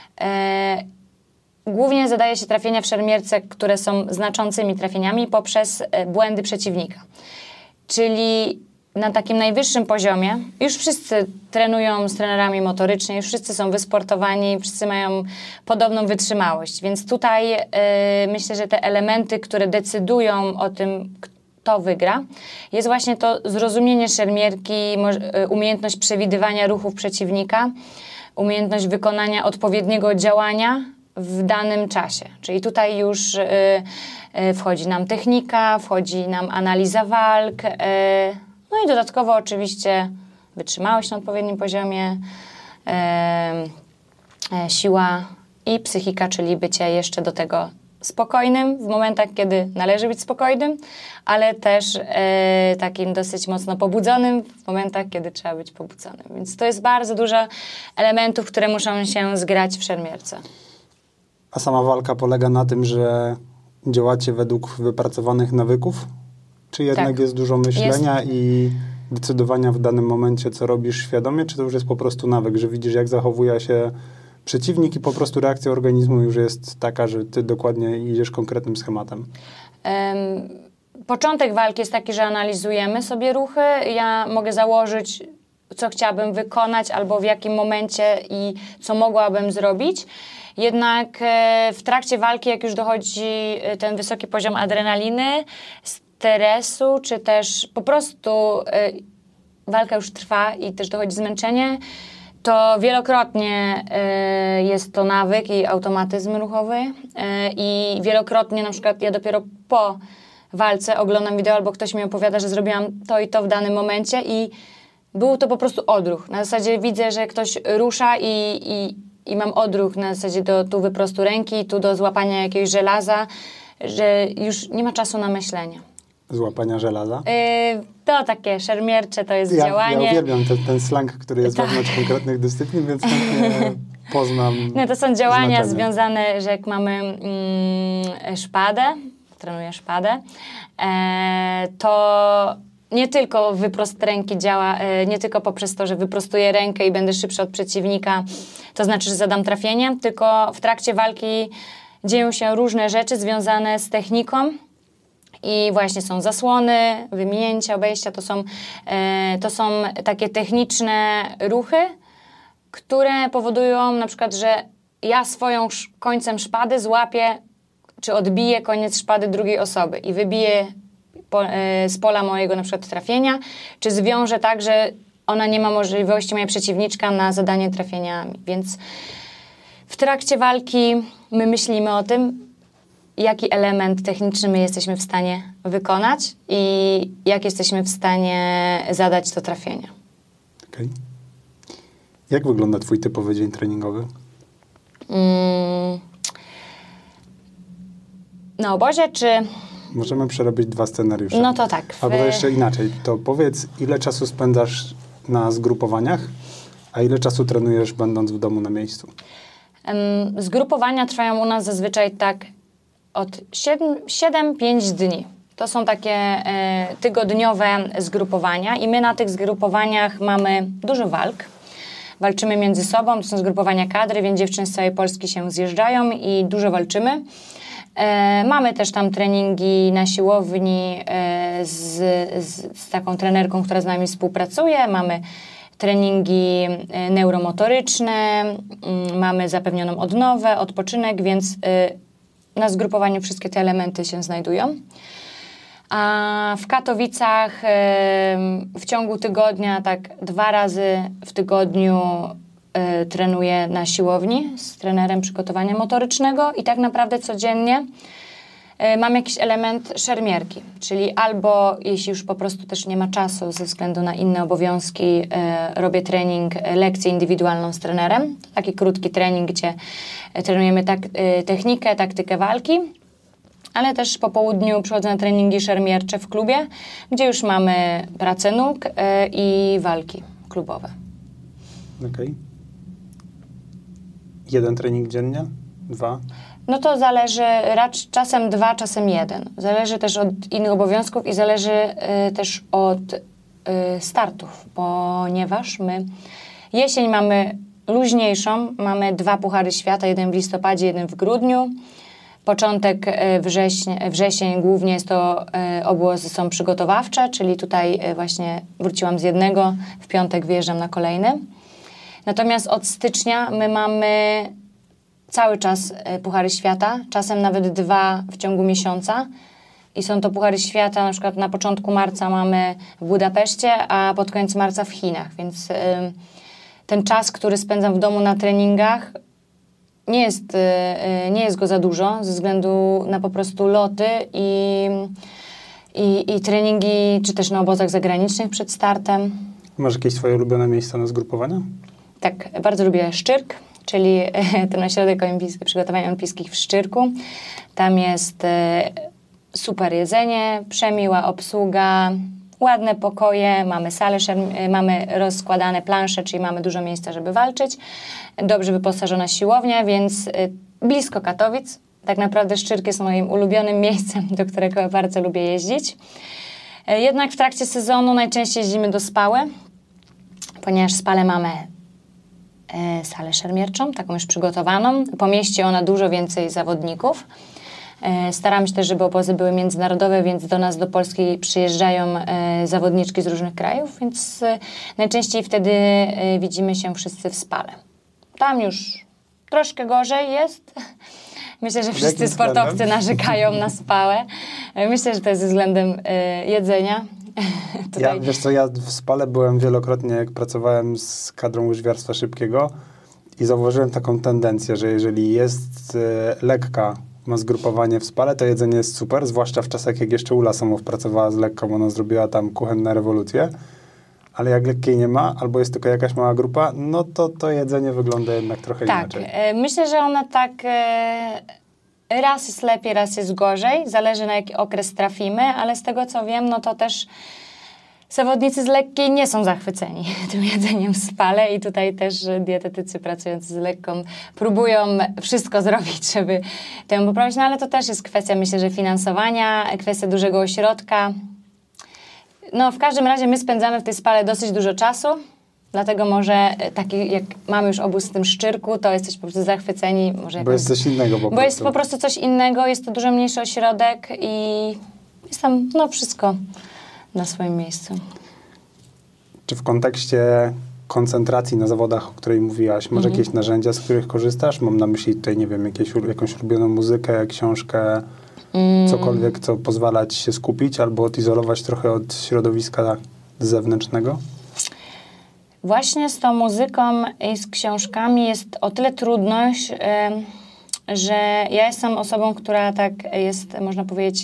S3: głównie zadaje się trafienia w szermierce, które są znaczącymi trafieniami poprzez błędy przeciwnika. Czyli na takim najwyższym poziomie już wszyscy trenują z trenerami motorycznie, już wszyscy są wysportowani, wszyscy mają podobną wytrzymałość. Więc tutaj myślę, że te elementy, które decydują o tym, kto wygra, jest właśnie to zrozumienie szermierki, umiejętność przewidywania ruchów przeciwnika, umiejętność wykonania odpowiedniego działania w danym czasie. Czyli tutaj już wchodzi nam technika, wchodzi nam analiza walk, no i dodatkowo oczywiście wytrzymałość na odpowiednim poziomie, siła i psychika, czyli bycie jeszcze do tego spokojnym w momentach, kiedy należy być spokojnym, ale też takim dosyć mocno pobudzonym w momentach, kiedy trzeba być pobudzonym. Więc to jest bardzo dużo elementów, które muszą się zgrać w szermierce.
S2: A sama walka polega na tym, że działacie według wypracowanych nawyków? Czy jednak
S3: Tak.
S2: jest dużo myślenia i decydowania w danym momencie, co robisz świadomie, czy to już jest po prostu nawyk, że widzisz, jak zachowuje się przeciwnik i po prostu reakcja organizmu już jest taka, że ty dokładnie idziesz konkretnym schematem?
S3: Początek walki jest taki, że analizujemy sobie ruchy. Ja mogę założyć, co chciałabym wykonać albo w jakim momencie i co mogłabym zrobić. Jednak w trakcie walki, jak już dochodzi ten wysoki poziom adrenaliny, stresu, czy też po prostu walka już trwa i też dochodzi zmęczenie, to wielokrotnie jest to nawyk i automatyzm ruchowy i wielokrotnie na przykład ja dopiero po walce oglądam wideo albo ktoś mi opowiada, że zrobiłam to i to w danym momencie i był to po prostu odruch. Na zasadzie widzę, że ktoś rusza i mam odruch na zasadzie do tu wyprostu ręki, tu do złapania jakiegoś żelaza, że już nie ma czasu na myślenie.
S2: Złapania żelaza?
S3: To takie szermiercze, to jest działanie.
S2: Ja uwielbiam ten slang, który jest wewnątrz konkretnych dyscyplin, więc chętnie poznam.
S3: No, to są działania
S2: znaczenie.
S3: związane, że jak mamy szpadę, trenuję szpadę, to nie tylko wyprost ręki działa, nie tylko poprzez to, że wyprostuję rękę i będę szybszy od przeciwnika, to znaczy, że zadam trafienie, tylko w trakcie walki dzieją się różne rzeczy związane z techniką i właśnie są zasłony, wyminięcia, obejścia, to są takie techniczne ruchy, które powodują na przykład, że ja swoją końcem szpady złapię, czy odbiję koniec szpady drugiej osoby i wybiję z pola mojego na przykład trafienia, czy zwiążę tak, że ona nie ma możliwości, moja przeciwniczka, na zadanie trafieniami. Więc w trakcie walki my myślimy o tym, jaki element techniczny my jesteśmy w stanie wykonać i jak jesteśmy w stanie zadać to trafienie.
S2: Okay. Jak wygląda twój typowy dzień treningowy?
S3: Na obozie, czy...
S2: Możemy przerobić 2 scenariusze.
S3: No to tak.
S2: Albo jeszcze inaczej. To powiedz, ile czasu spędzasz na zgrupowaniach, a ile czasu trenujesz będąc w domu na miejscu?
S3: Zgrupowania trwają u nas zazwyczaj tak od 7-5 dni. To są takie tygodniowe zgrupowania i my na tych zgrupowaniach mamy dużo walk. Walczymy między sobą, to są zgrupowania kadry, więc dziewczyny z całej Polski się zjeżdżają i dużo walczymy. Mamy też tam treningi na siłowni z taką trenerką, która z nami współpracuje. Mamy treningi neuromotoryczne, mamy zapewnioną odnowę, odpoczynek, więc na zgrupowaniu wszystkie te elementy się znajdują. A w Katowicach w ciągu tygodnia, tak 2 razy w tygodniu trenuję na siłowni z trenerem przygotowania motorycznego i tak naprawdę codziennie mam jakiś element szermierki, czyli albo jeśli już po prostu też nie ma czasu ze względu na inne obowiązki, robię trening, lekcję indywidualną z trenerem, taki krótki trening, gdzie trenujemy technikę, taktykę walki, ale też po południu przychodzę na treningi szermiercze w klubie, gdzie już mamy pracę nóg i walki klubowe.
S2: Okej. 1 trening dziennie? 2?
S3: No to zależy, czasem 2, czasem 1. Zależy też od innych obowiązków i zależy też od startów, ponieważ my jesień mamy luźniejszą, mamy 2 Puchary Świata, 1 w listopadzie, 1 w grudniu. Początek wrzesień głównie jest to obozy są przygotowawcze, czyli tutaj właśnie wróciłam z jednego, w piątek wyjeżdżam na kolejny. Natomiast od stycznia my mamy cały czas Puchary Świata, czasem nawet 2 w ciągu miesiąca. I są to Puchary Świata, na przykład na początku marca mamy w Budapeszcie, a pod koniec marca w Chinach. Więc ten czas, który spędzam w domu na treningach, nie jest go za dużo ze względu na po prostu loty i treningi, czy też na obozach zagranicznych przed startem.
S2: Masz jakieś swoje ulubione miejsca na zgrupowania?
S3: Tak, bardzo lubię Szczyrk, czyli ten ośrodek przygotowań olimpijskich w Szczyrku. Tam jest super jedzenie, przemiła obsługa, ładne pokoje, mamy salę, mamy rozkładane plansze, czyli mamy dużo miejsca, żeby walczyć. Dobrze wyposażona siłownia, więc blisko Katowic. Tak naprawdę Szczyrk jest moim ulubionym miejscem, do którego bardzo lubię jeździć. Jednak w trakcie sezonu najczęściej jeździmy do Spały, ponieważ w Spale mamy salę szermierczą, taką już przygotowaną. Pomieści ona dużo więcej zawodników. Staramy się też, żeby obozy były międzynarodowe, więc do nas, do Polski przyjeżdżają zawodniczki z różnych krajów, więc najczęściej wtedy widzimy się wszyscy w Spale. Tam już troszkę gorzej jest. Myślę, że wszyscy sportowcy narzekają na Spałę. Myślę, że to jest ze względem jedzenia.
S2: Tutaj... Wiesz co, ja w Spale byłem wielokrotnie, jak pracowałem z kadrą łyżwiarstwa szybkiego i zauważyłem taką tendencję, że jeżeli jest lekka ma zgrupowanie w Spale, to jedzenie jest super, zwłaszcza w czasach, jak jeszcze Ula Samow pracowała z lekką, ona zrobiła tam kuchenne rewolucje, ale jak lekkiej nie ma, albo jest tylko jakaś mała grupa, no to jedzenie wygląda jednak trochę inaczej.
S3: Tak, myślę, że ona tak raz jest lepiej, raz jest gorzej, zależy na jaki okres trafimy, ale z tego co wiem, no to też zawodnicy z lekkiej nie są zachwyceni tym jedzeniem w Spale i tutaj też dietetycy pracujący z lekką próbują wszystko zrobić, żeby temu poprawić, no ale to też jest kwestia, myślę, że finansowania, kwestia dużego ośrodka. No w każdym razie my spędzamy w tej Spale dosyć dużo czasu, dlatego może taki, jak mamy już obóz w tym Szczyrku, to jesteś po prostu zachwyceni. Może
S2: bo jest coś innego po prostu.
S3: Bo jest po prostu coś innego, jest to dużo mniejszy ośrodek i jest tam no wszystko na swoim miejscu.
S2: Czy w kontekście koncentracji na zawodach, o której mówiłaś, masz jakieś narzędzia, z których korzystasz? Mam na myśli tutaj, nie wiem, jakąś ulubioną muzykę, książkę, cokolwiek, co pozwala ci się skupić albo odizolować trochę od środowiska zewnętrznego?
S3: Właśnie z tą muzyką i z książkami jest o tyle trudność, że ja jestem osobą, która tak jest, można powiedzieć,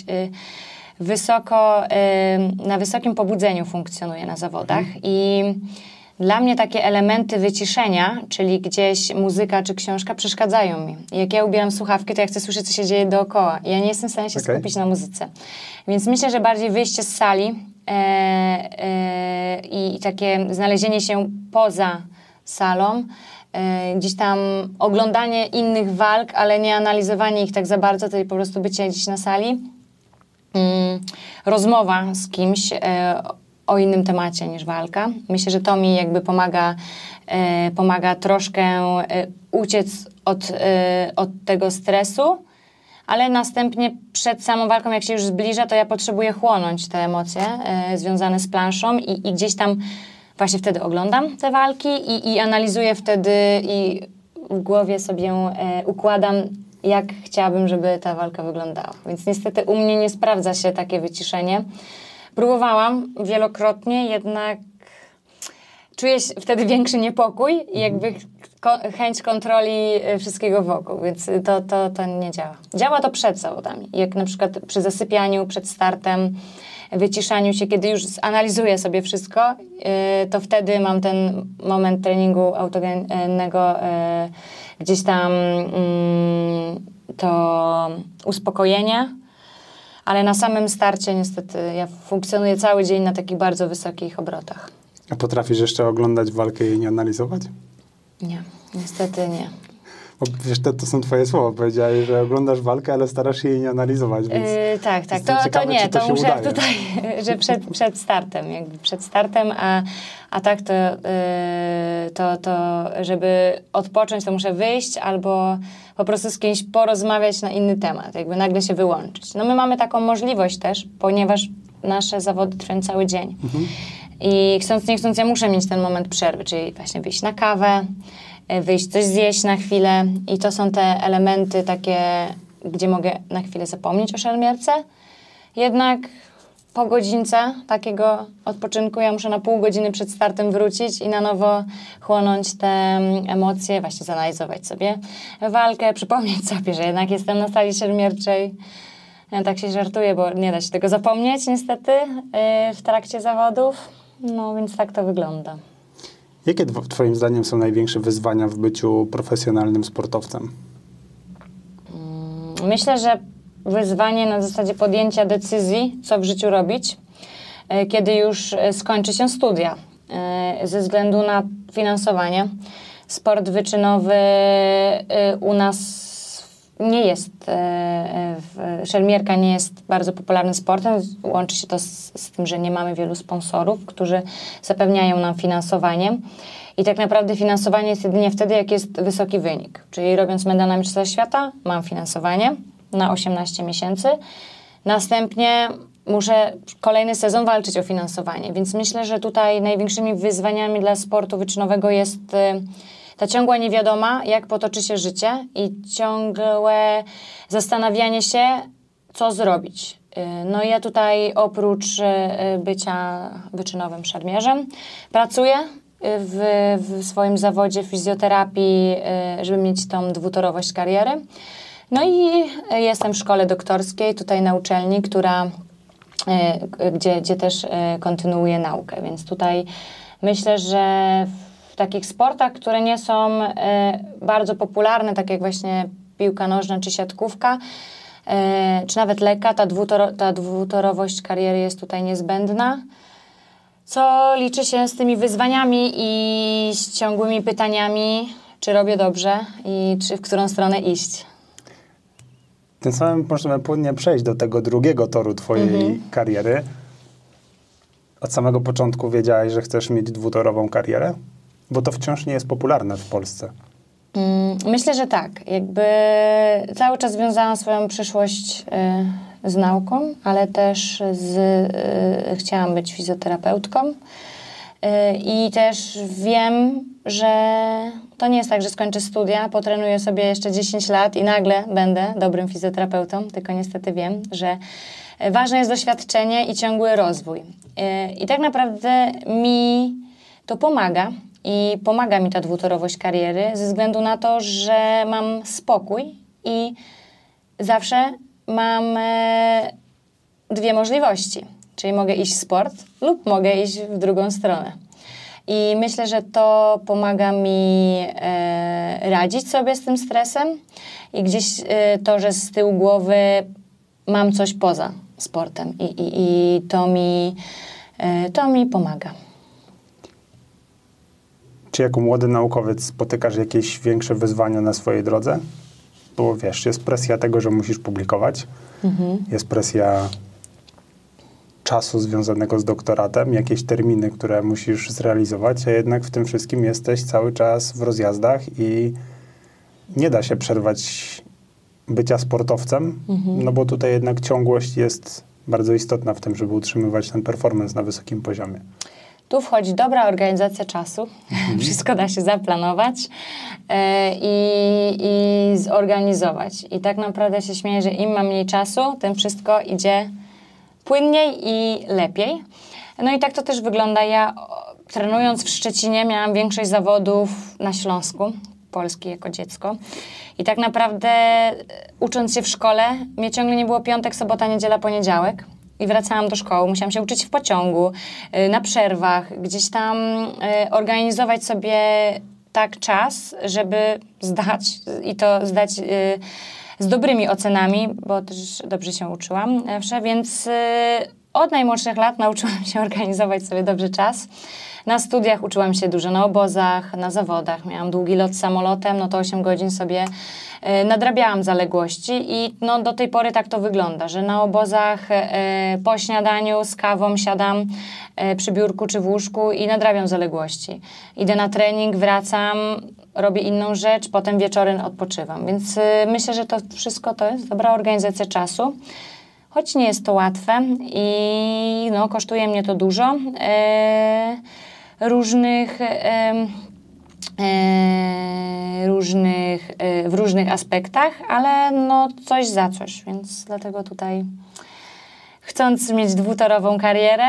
S3: na wysokim pobudzeniu funkcjonuje na zawodach i dla mnie takie elementy wyciszenia, czyli gdzieś muzyka czy książka przeszkadzają mi. Jak ja ubieram słuchawki, to ja chcę słyszeć, co się dzieje dookoła. Ja nie jestem w stanie się skupić na muzyce. Więc myślę, że bardziej wyjście z sali i takie znalezienie się poza salą gdzieś tam oglądanie innych walk, ale nie analizowanie ich tak za bardzo, to po prostu bycie gdzieś na sali. Rozmowa z kimś o innym temacie niż walka. Myślę, że to mi jakby pomaga troszkę uciec od tego stresu, ale następnie przed samą walką, jak się już zbliża, to ja potrzebuję chłonąć te emocje związane z planszą i gdzieś tam właśnie wtedy oglądam te walki i analizuję wtedy i w głowie sobie układam, jak chciałabym, żeby ta walka wyglądała. Więc niestety u mnie nie sprawdza się takie wyciszenie. Próbowałam wielokrotnie, jednak czuję wtedy większy niepokój i jakby chęć kontroli wszystkiego wokół, więc to nie działa. Działa to przed zawodami. Jak na przykład przy zasypianiu, przed startem, wyciszaniu się, kiedy już zanalizuję sobie wszystko, to wtedy mam ten moment treningu autogennego, gdzieś tam to uspokojenie, ale na samym starcie niestety ja funkcjonuję cały dzień na takich bardzo wysokich obrotach.
S2: A potrafisz jeszcze oglądać walkę i nie analizować?
S3: Nie, niestety nie.
S2: Bo wiesz, to są twoje słowa. Powiedziałeś, że oglądasz walkę, ale starasz się jej nie analizować. Więc
S3: tak. To nie, to muszę udaje. Tutaj, że przed startem, jakby przed startem, a tak to żeby odpocząć, to muszę wyjść albo po prostu z kimś porozmawiać na inny temat, jakby nagle się wyłączyć. No my mamy taką możliwość też, ponieważ nasze zawody trwają cały dzień. I chcąc nie chcąc, ja muszę mieć ten moment przerwy, czyli właśnie wyjść na kawę, wyjść coś zjeść na chwilę i to są te elementy takie, gdzie mogę na chwilę zapomnieć o szermierce. Jednak po godzince takiego odpoczynku ja muszę na pół godziny przed startem wrócić i na nowo chłonąć te emocje, właśnie zanalizować sobie walkę, przypomnieć sobie, że jednak jestem na sali szermierczej. Ja tak się żartuję, bo nie da się tego zapomnieć niestety w trakcie zawodów. No więc tak to wygląda.
S2: Jakie twoim zdaniem są największe wyzwania w byciu profesjonalnym sportowcem?
S3: Myślę, że wyzwanie na zasadzie podjęcia decyzji, co w życiu robić, kiedy już skończy się studia. Ze względu na finansowanie. Sport wyczynowy u nas nie jest, szermierka nie jest bardzo popularnym sportem. Łączy się to z tym, że nie mamy wielu sponsorów, którzy zapewniają nam finansowanie. I tak naprawdę finansowanie jest jedynie wtedy, jak jest wysoki wynik. Czyli robiąc medal na Mistrzostwa Świata, mam finansowanie na 18 miesięcy. Następnie muszę kolejny sezon walczyć o finansowanie. Więc myślę, że tutaj największymi wyzwaniami dla sportu wyczynowego jest ta ciągła niewiadoma, jak potoczy się życie i ciągłe zastanawianie się, co zrobić. No i ja tutaj oprócz bycia wyczynowym szermierzem pracuję w swoim zawodzie fizjoterapii, żeby mieć tą dwutorowość kariery. No i jestem w szkole doktorskiej, tutaj na uczelni, gdzie też kontynuuję naukę. Więc tutaj myślę, że w takich sportach, które nie są bardzo popularne, tak jak właśnie piłka nożna czy siatkówka, czy nawet lekka, ta dwutorowość kariery jest tutaj niezbędna, co liczy się z tymi wyzwaniami i z ciągłymi pytaniami, czy robię dobrze i czy w którą stronę iść.
S2: Tym samym możemy płynnie przejść do tego drugiego toru twojej kariery. Od samego początku wiedziałaś, że chcesz mieć dwutorową karierę? Bo to wciąż nie jest popularne w Polsce.
S3: Myślę, że tak. Jakby cały czas związałam swoją przyszłość z nauką, ale też chciałam być fizjoterapeutką. I też wiem, że to nie jest tak, że skończę studia, potrenuję sobie jeszcze 10 lat i nagle będę dobrym fizjoterapeutą, tylko niestety wiem, że ważne jest doświadczenie i ciągły rozwój. I tak naprawdę mi to pomaga i pomaga mi ta dwutorowość kariery ze względu na to, że mam spokój i zawsze mam dwie możliwości. Czyli mogę iść w sport lub mogę iść w drugą stronę. I myślę, że to pomaga mi radzić sobie z tym stresem i gdzieś to, że z tyłu głowy mam coś poza sportem i to mi pomaga.
S2: Czy jako młody naukowiec spotykasz jakieś większe wyzwania na swojej drodze? Bo wiesz, jest presja tego, że musisz publikować, jest presja czasu związanego z doktoratem, jakieś terminy, które musisz zrealizować, a jednak w tym wszystkim jesteś cały czas w rozjazdach i nie da się przerwać bycia sportowcem, no bo tutaj jednak ciągłość jest bardzo istotna w tym, żeby utrzymywać ten performance na wysokim poziomie.
S3: Tu wchodzi dobra organizacja czasu. Wszystko da się zaplanować i zorganizować. I tak naprawdę się śmieję, że im mam mniej czasu, tym wszystko idzie płynniej i lepiej. No i tak to też wygląda. Ja trenując w Szczecinie miałam większość zawodów na Śląsku, Polski jako dziecko. I tak naprawdę ucząc się w szkole, mnie ciągle nie było piątek, sobota, niedziela, poniedziałek. I wracałam do szkoły, musiałam się uczyć w pociągu, na przerwach, gdzieś tam organizować sobie tak czas, żeby zdać i to zdać z dobrymi ocenami, bo też dobrze się uczyłam zawsze, więc od najmłodszych lat nauczyłam się organizować sobie dobrze czas. Na studiach uczyłam się dużo na obozach, na zawodach. Miałam długi lot samolotem, no to 8 godzin sobie nadrabiałam zaległości i no, do tej pory tak to wygląda, że na obozach po śniadaniu z kawą siadam przy biurku czy w łóżku i nadrabiam zaległości. Idę na trening, wracam, robię inną rzecz, potem wieczorem odpoczywam. Więc myślę, że to wszystko to jest dobra organizacja czasu. Choć nie jest to łatwe i no, kosztuje mnie to dużo w różnych aspektach, ale no coś za coś, więc dlatego tutaj chcąc mieć dwutorową karierę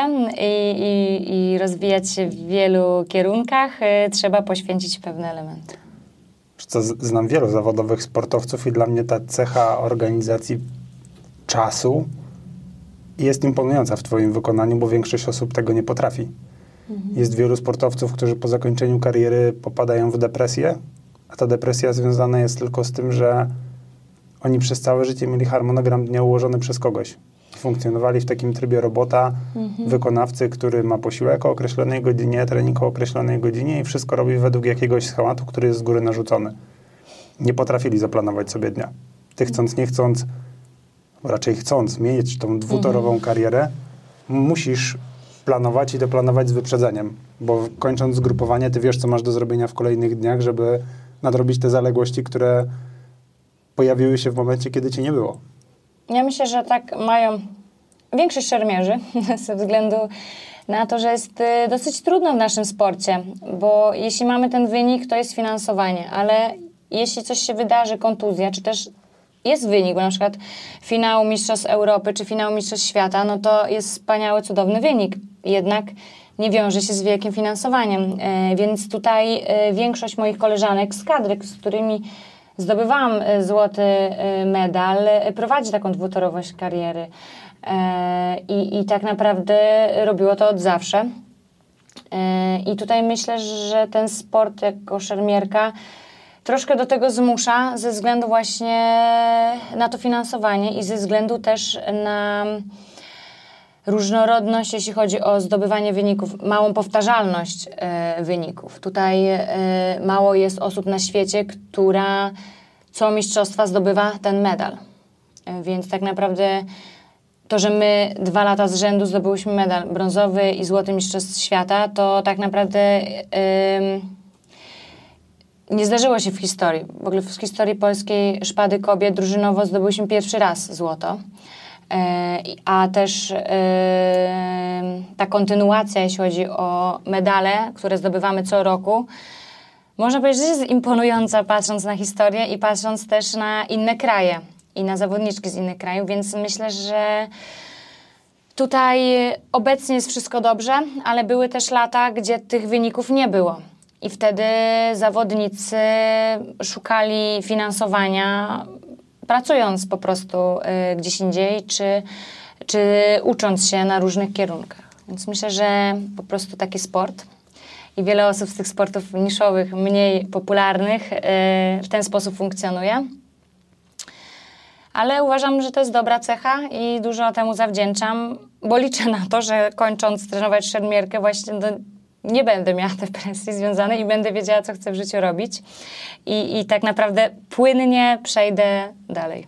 S3: i rozwijać się w wielu kierunkach, trzeba poświęcić pewne elementy.
S2: Znam wielu zawodowych sportowców i dla mnie ta cecha organizacji czasu jest imponująca w twoim wykonaniu, bo większość osób tego nie potrafi. Jest wielu sportowców, którzy po zakończeniu kariery popadają w depresję, a ta depresja związana jest tylko z tym, że oni przez całe życie mieli harmonogram dnia ułożony przez kogoś. Funkcjonowali w takim trybie robota, wykonawcy, który ma posiłek o określonej godzinie, trening o określonej godzinie i wszystko robi według jakiegoś schematu, który jest z góry narzucony. Nie potrafili zaplanować sobie dnia. Ty chcąc, nie chcąc, raczej chcąc mieć tą dwutorową karierę, musisz planować i doplanować z wyprzedzeniem, bo kończąc zgrupowanie, ty wiesz, co masz do zrobienia w kolejnych dniach, żeby nadrobić te zaległości, które pojawiły się w momencie, kiedy cię nie było.
S3: Ja myślę, że tak mają większość szermierzy ze względu na to, że jest dosyć trudno w naszym sporcie, bo jeśli mamy ten wynik, to jest finansowanie, ale jeśli coś się wydarzy, kontuzja, czy też jest wynik, bo na przykład finał Mistrzostw Europy, czy finał Mistrzostw Świata, no to jest wspaniały, cudowny wynik. Jednak nie wiąże się z wielkim finansowaniem. Więc tutaj większość moich koleżanek z kadry, z którymi zdobywałam złoty medal, prowadzi taką dwutorowość kariery. I tak naprawdę robiło to od zawsze. I tutaj myślę, że ten sport jako szermierka troszkę do tego zmusza ze względu właśnie na to finansowanie i ze względu też na różnorodność, jeśli chodzi o zdobywanie wyników, małą powtarzalność wyników. Tutaj mało jest osób na świecie, która co mistrzostwa zdobywa ten medal. Więc tak naprawdę to, że my 2 lata z rzędu zdobyłyśmy medal brązowy i złoty mistrzostw świata, to tak naprawdę nie zdarzyło się w historii. W ogóle w historii polskiej szpady kobiet drużynowo zdobyłyśmy pierwszy raz złoto. A też ta kontynuacja, jeśli chodzi o medale, które zdobywamy co roku, można powiedzieć, że jest imponująca, patrząc na historię i patrząc też na inne kraje i na zawodniczki z innych krajów, więc myślę, że tutaj obecnie jest wszystko dobrze, ale były też lata, gdzie tych wyników nie było. I wtedy zawodnicy szukali finansowania, pracując po prostu gdzieś indziej, czy ucząc się na różnych kierunkach. Więc myślę, że po prostu taki sport i wiele osób z tych sportów niszowych, mniej popularnych w ten sposób funkcjonuje. Ale uważam, że to jest dobra cecha i dużo temu zawdzięczam, bo liczę na to, że kończąc trenować szermierkę właśnie nie będę miała tej presji związanej i będę wiedziała, co chcę w życiu robić. I tak naprawdę płynnie przejdę dalej.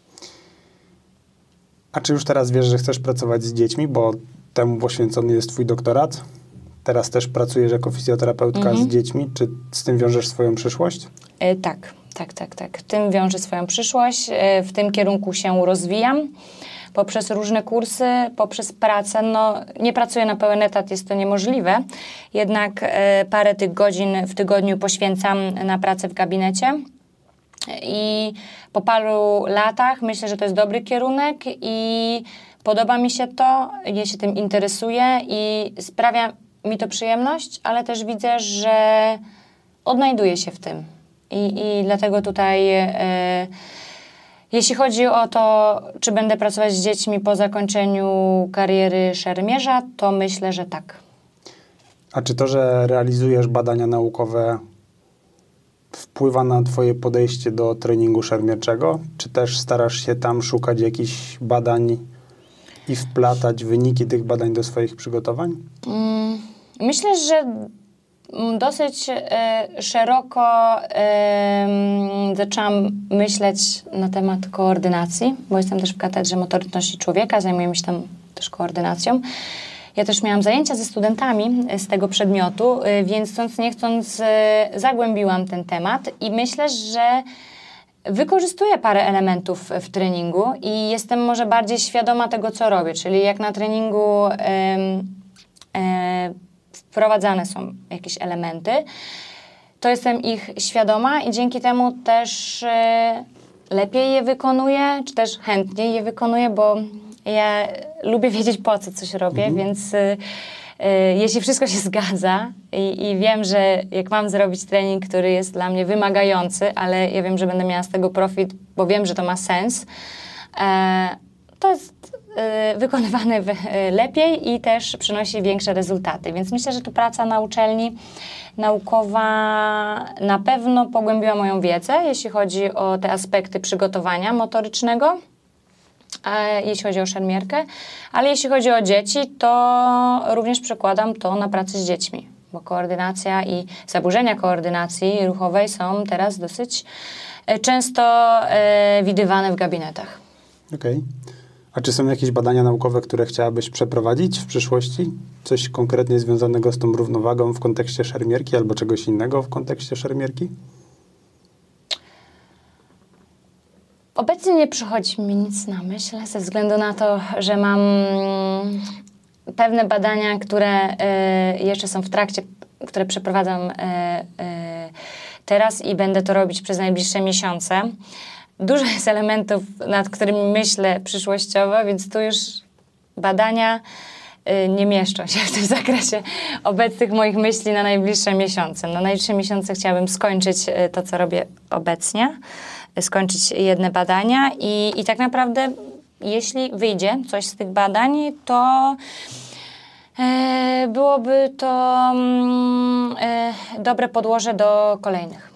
S2: A czy już teraz wiesz, że chcesz pracować z dziećmi, bo temu poświęcony jest twój doktorat? Teraz też pracujesz jako fizjoterapeutka z dziećmi. Czy z tym wiążesz swoją przyszłość?
S3: Tak. Tym wiąże swoją przyszłość. W tym kierunku się rozwijam. Poprzez różne kursy, poprzez pracę. No, nie pracuję na pełen etat, jest to niemożliwe. Jednak parę tych godzin w tygodniu poświęcam na pracę w gabinecie. I po paru latach myślę, że to jest dobry kierunek i podoba mi się to, ja się tym interesuję i sprawia mi to przyjemność, ale też widzę, że odnajduję się w tym. I dlatego tutaj, jeśli chodzi o to, czy będę pracować z dziećmi po zakończeniu kariery szermierza, to myślę, że tak.
S2: A czy to, że realizujesz badania naukowe, wpływa na twoje podejście do treningu szermierczego? Czy też starasz się tam szukać jakichś badań i wplatać wyniki tych badań do swoich przygotowań?
S3: Myślę, że dosyć szeroko zaczęłam myśleć na temat koordynacji, bo jestem też w katedrze motoryczności człowieka, zajmujemy się tam też koordynacją. Ja też miałam zajęcia ze studentami z tego przedmiotu, więc chcąc nie chcąc zagłębiłam ten temat i myślę, że wykorzystuję parę elementów w treningu i jestem może bardziej świadoma tego, co robię, czyli jak na treningu wprowadzane są jakieś elementy, to jestem ich świadoma i dzięki temu też lepiej je wykonuję, czy też chętniej je wykonuję, bo ja lubię wiedzieć, po co coś robię, więc jeśli wszystko się zgadza i wiem, że jak mam zrobić trening, który jest dla mnie wymagający, ale ja wiem, że będę miała z tego profit, bo wiem, że to ma sens, to jest wykonywany lepiej i też przynosi większe rezultaty. Więc myślę, że tu praca na uczelni naukowa na pewno pogłębiła moją wiedzę, jeśli chodzi o te aspekty przygotowania motorycznego, jeśli chodzi o szermierkę, ale jeśli chodzi o dzieci, to również przekładam to na pracę z dziećmi, bo koordynacja i zaburzenia koordynacji ruchowej są teraz dosyć często widywane w gabinetach.
S2: Okej. A czy są jakieś badania naukowe, które chciałabyś przeprowadzić w przyszłości? Coś konkretnie związanego z tą równowagą w kontekście szermierki albo czegoś innego w kontekście szermierki?
S3: Obecnie nie przychodzi mi nic na myśl, ze względu na to, że mam pewne badania, które jeszcze są w trakcie, które przeprowadzam teraz i będę to robić przez najbliższe miesiące. Dużo jest elementów, nad którymi myślę przyszłościowo, więc tu już badania nie mieszczą się w tym zakresie obecnych moich myśli na najbliższe miesiące. Na najbliższe miesiące chciałabym skończyć to, co robię obecnie, skończyć jedne badania i tak naprawdę, jeśli wyjdzie coś z tych badań, to byłoby to dobre podłoże do kolejnych.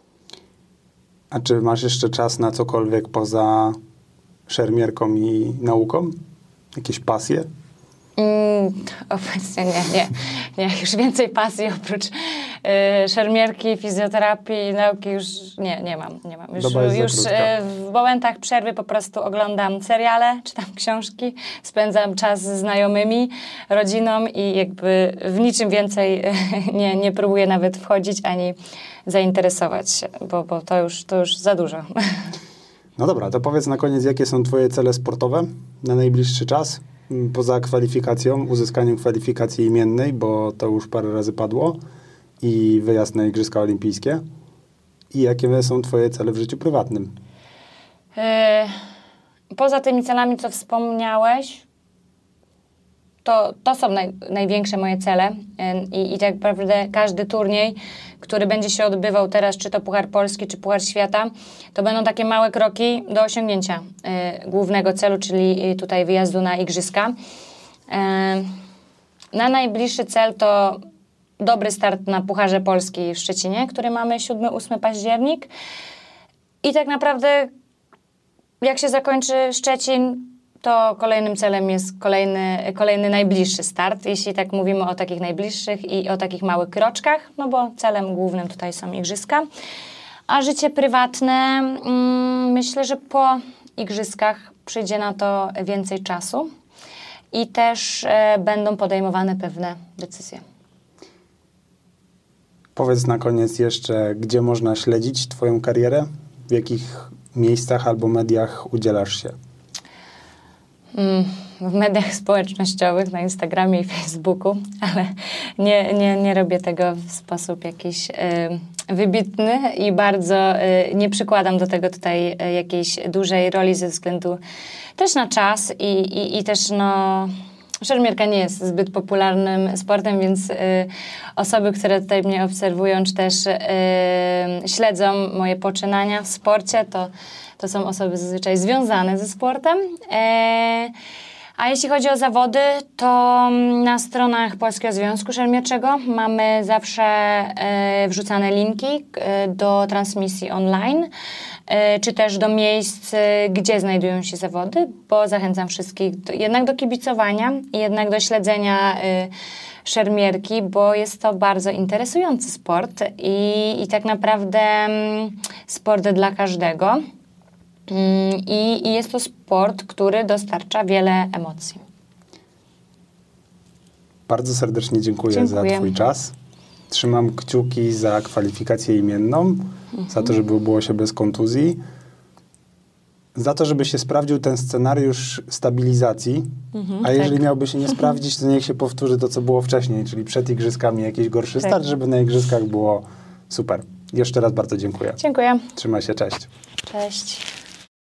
S2: A czy masz jeszcze czas na cokolwiek poza szermierką i nauką? Jakieś pasje?
S3: Obecnie nie. Już więcej pasji oprócz szermierki, fizjoterapii, nauki już nie mam. Już w momentach przerwy po prostu oglądam seriale, czytam książki, spędzam czas z znajomymi, rodziną i jakby w niczym więcej nie próbuję nawet wchodzić ani zainteresować się, bo to już za dużo.
S2: No dobra, to powiedz na koniec, jakie są twoje cele sportowe na najbliższy czas? Poza kwalifikacją, uzyskaniem kwalifikacji imiennej, bo to już parę razy padło, i wyjazd na Igrzyska Olimpijskie. I jakie są twoje cele w życiu prywatnym?
S3: Poza tymi celami, co wspomniałeś, to są największe moje cele i tak naprawdę każdy turniej, który będzie się odbywał teraz, czy to Puchar Polski, czy Puchar Świata, to będą takie małe kroki do osiągnięcia głównego celu, czyli tutaj wyjazdu na Igrzyska. Na najbliższy cel to dobry start na Pucharze Polski w Szczecinie, który mamy 7-8 październik. I tak naprawdę jak się zakończy Szczecin, to kolejnym celem jest kolejny najbliższy start, jeśli tak mówimy o takich najbliższych i o takich małych kroczkach, no bo celem głównym tutaj są igrzyska. A życie prywatne, myślę, że po igrzyskach przyjdzie na to więcej czasu i też będą podejmowane pewne decyzje.
S2: Powiedz na koniec jeszcze, gdzie można śledzić Twoją karierę? W jakich miejscach albo mediach udzielasz się?
S3: W mediach społecznościowych, na Instagramie i Facebooku, ale nie robię tego w sposób jakiś wybitny i bardzo nie przykładam do tego tutaj jakiejś dużej roli ze względu też na czas i też no... Szermierka nie jest zbyt popularnym sportem, więc osoby, które tutaj mnie obserwują, czy też śledzą moje poczynania w sporcie, to są osoby zazwyczaj związane ze sportem. A jeśli chodzi o zawody, to na stronach Polskiego Związku Szermierczego mamy zawsze wrzucane linki do transmisji online, czy też do miejsc, gdzie znajdują się zawody, bo zachęcam wszystkich jednak do kibicowania i jednak do śledzenia szermierki, bo jest to bardzo interesujący sport i tak naprawdę sport dla każdego. I jest to sport, który dostarcza wiele emocji.
S2: Bardzo serdecznie dziękuję za Twój czas. Trzymam kciuki za kwalifikację imienną, za to, żeby było się bez kontuzji, za to, żeby się sprawdził ten scenariusz stabilizacji, a jeżeli miałby się nie sprawdzić, to niech się powtórzy to, co było wcześniej, czyli przed igrzyskami jakiś gorszy start, żeby na igrzyskach było super. Jeszcze raz bardzo dziękuję.
S3: Dziękuję.
S2: Trzymaj się, cześć.
S3: Cześć.